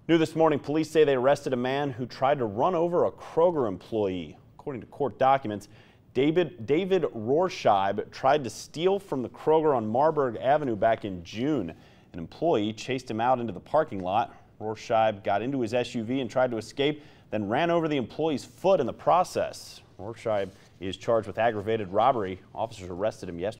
New this morning, police say they arrested a man who tried to run over a Kroger employee. According to court documents, David Rohrscheib tried to steal from the Kroger on Marburg Avenue back in June. An employee chased him out into the parking lot. Rohrscheib got into his SUV and tried to escape, then ran over the employee's foot in the process. Rohrscheib is charged with aggravated robbery. Officers arrested him yesterday.